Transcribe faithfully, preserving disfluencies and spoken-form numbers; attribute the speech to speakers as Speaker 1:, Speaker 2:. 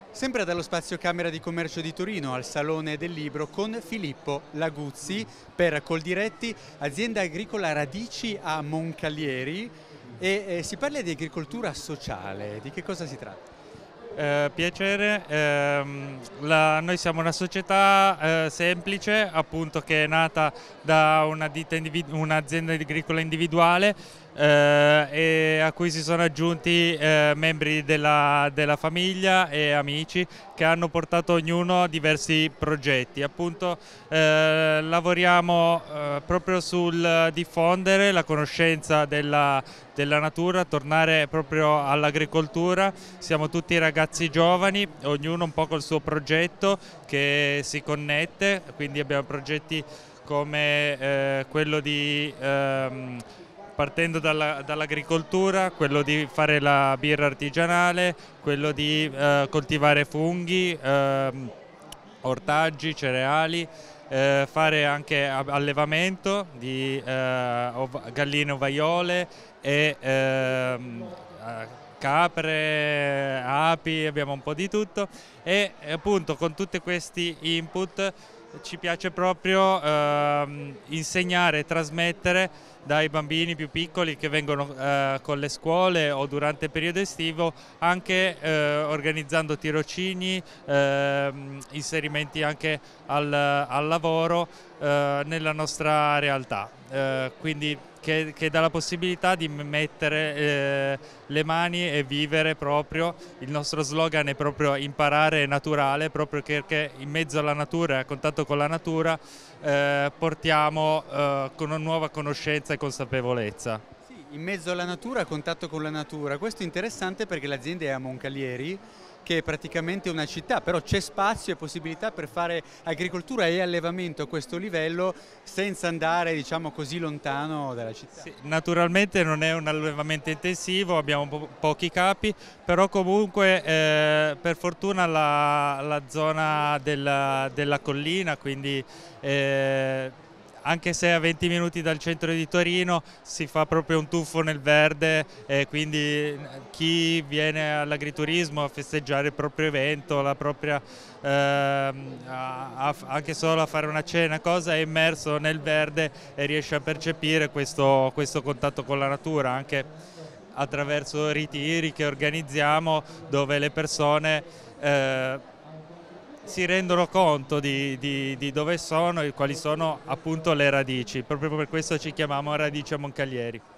Speaker 1: Sempre dallo spazio Camera di Commercio di Torino al Salone del Libro con Filippo Laguzzi per Coldiretti, azienda agricola Radici a Moncalieri e eh, si parla di agricoltura sociale, di che cosa si tratta?
Speaker 2: Eh, piacere, ehm, la- noi siamo una società eh, semplice, appunto, che è nata da una ditta individu- un'azienda agricola individuale eh, e a cui si sono aggiunti eh, membri della, della famiglia e amici che hanno portato ognuno diversi progetti. Appunto, eh, lavoriamo eh, proprio sul diffondere la conoscenza della della natura, tornare proprio all'agricoltura. Siamo tutti ragazzi giovani, ognuno un po' col suo progetto che si connette, quindi abbiamo progetti come eh, quello di ehm, partendo dalla, dall'agricoltura, quello di fare la birra artigianale, quello di eh, coltivare funghi, ehm, ortaggi, cereali, eh, fare anche allevamento di eh, ov- galline ovaiole e ehm, eh, capre, api, abbiamo un po' di tutto e appunto con tutti questi input ci piace proprio ehm, insegnare e trasmettere dai bambini più piccoli che vengono eh, con le scuole o durante il periodo estivo, anche eh, organizzando tirocini, ehm, inserimenti anche al, al lavoro eh, nella nostra realtà. Eh, quindi che, che dà la possibilità di mettere eh, le mani e vivere proprio. Il nostro slogan è proprio imparare naturale, proprio perché in mezzo alla natura e a contatto con la natura eh, portiamo eh, con una nuova conoscenza e consapevolezza.
Speaker 1: Sì, in mezzo alla natura, a contatto con la natura. Questo è interessante perché l'azienda è a Moncalieri, che è praticamente una città, però c'è spazio e possibilità per fare agricoltura e allevamento a questo livello senza andare, diciamo così, lontano dalla città.
Speaker 2: Sì, naturalmente non è un allevamento intensivo, abbiamo po- pochi capi, però comunque eh, per fortuna la, la zona della, della collina, quindi eh, anche se a venti minuti dal centro di Torino si fa proprio un tuffo nel verde e quindi chi viene all'agriturismo a festeggiare il proprio evento, la propria, ehm, a- a- anche solo a fare una cena, cosa, è immerso nel verde e riesce a percepire questo, questo contatto con la natura anche attraverso ritiri che organizziamo dove le persone eh, si rendono conto di, di- di dove sono e quali sono appunto le radici. Proprio per questo ci chiamiamo Radici a Moncalieri.